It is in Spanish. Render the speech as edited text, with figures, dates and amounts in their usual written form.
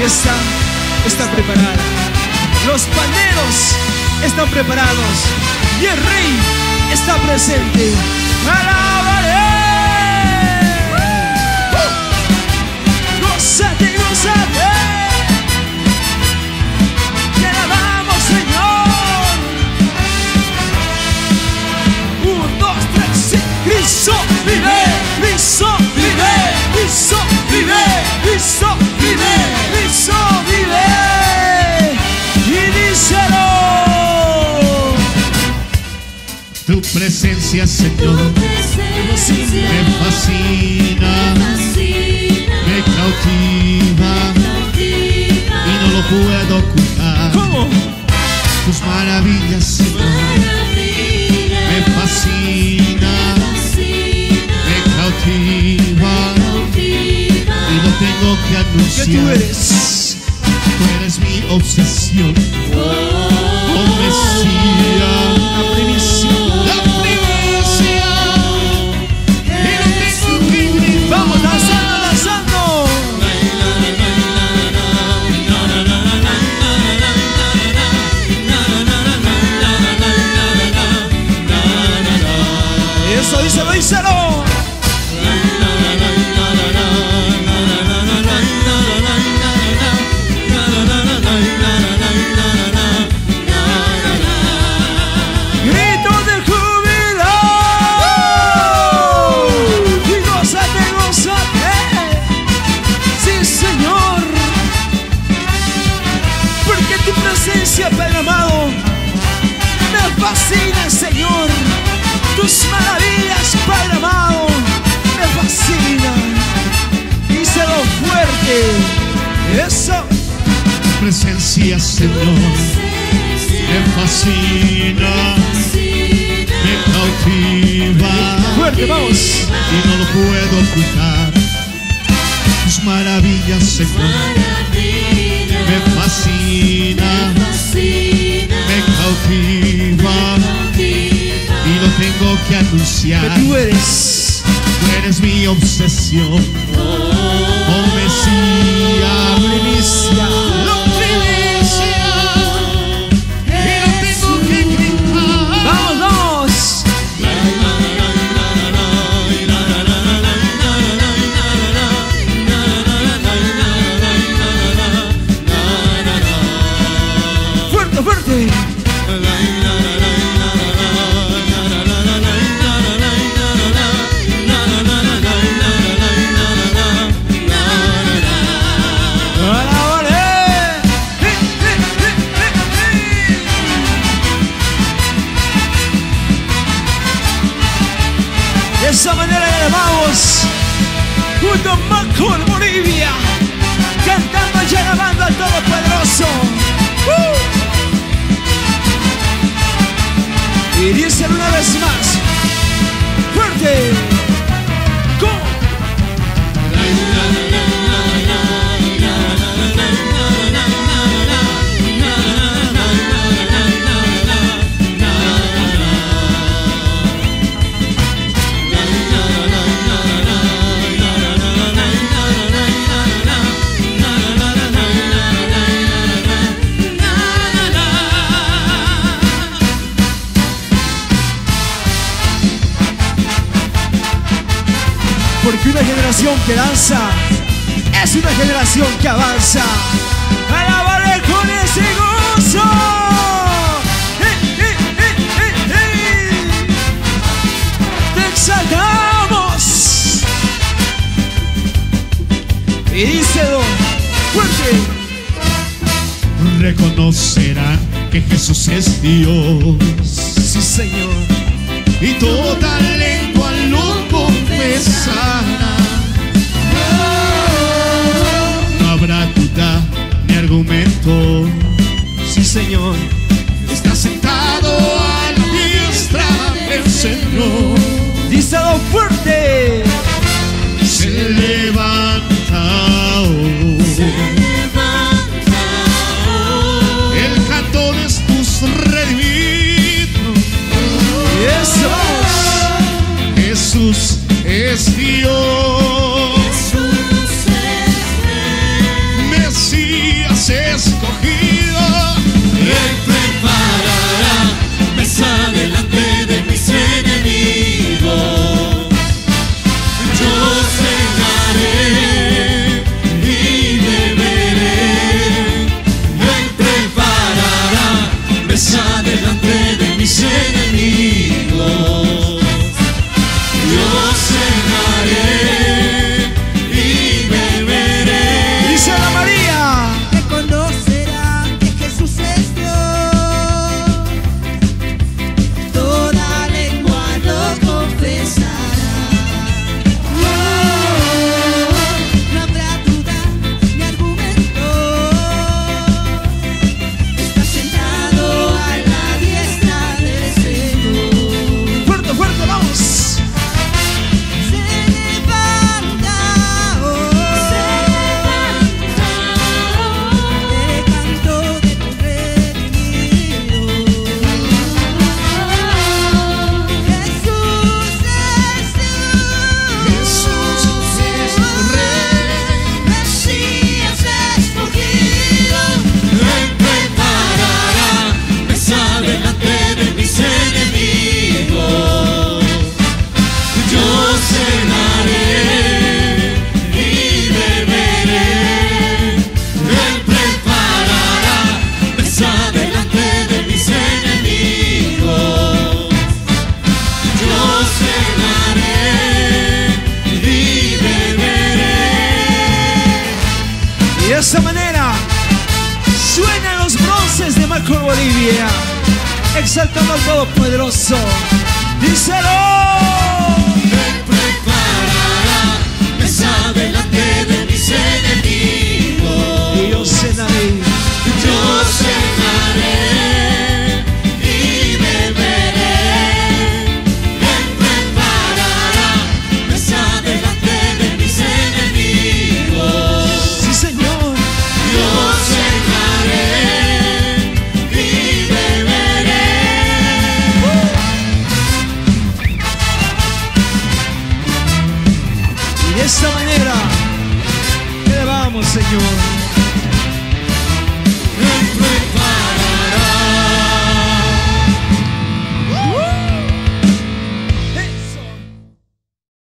orquesta está preparada, los panderos están preparados y el Rey está presente. ¡Alabaré! ¡Gózate, gózate! ¡Te alabamos, Señor! 1, 2, 3, sí. Cristo vive, Cristo vive, Cristo vive, Cristo vive, Cristo vive. Y díselo. Tu presencia, Señor, me fascina, me cautiva y no lo puedo ocultar. ¿Cómo? Tus maravillas, Señor, me fascina, me cautiva y lo tengo que anunciar. ¿Qué tú eres? Tú eres mi obsesión, oh Mesías. La primicia. La primicia. Y no tengo que gritar. Vamos, danzando, danzando. Eso, díselo, díselo. Gritos de júbilo. Y gózate, gózate. Sí, Señor. Porque tu presencia, Padre amado, me fascina, Señor. Tus maravillas, Padre amado, me fascinan. Díselo fuerte. Eso. Tu presencia, Señor, me fascina, me cautiva Fuerte, vamos. y no lo puedo ocultar. Tus maravillas, Señor, me fascina, me cautiva y lo tengo que anunciar. Que tú eres. Tú eres mi obsesión, oh Mesías. Primicia. La primicia. Y lo tengo que gritar. Vamos, vamos. Fuerte, fuerte. De esa manera le alabamos junto a Macon, Bolivia, cantando y alabando al Todopoderoso. Y díselo una vez más, fuerte. ¿Cómo? Porque una generación que danza es una generación que avanza. ¡Alabaré con ese gozo! ¡Te exaltamos! Y díselo fuerte. Reconocerán que Jesús es Dios. Sí, Señor. Y toda lengua lo confesará. No habrá duda ni argumento. Sí, Señor. Está sentado a la diestra del Señor. Díselo fuerte. Se levanta hoy. El canto de tus redimidos. Eso. Jesús es Dios. Suenan los bronces de Macor Bolivia, exaltando al Todopoderoso. Díselo. Me preparará mesa delante de mis enemigos. Y yo cenaré. Yo cenaré y beberé. Él preparará mesa delante de mis enemigos. Sí, Señor. Yo cenaré y beberé. Y de esta manera, te vamos, Señor.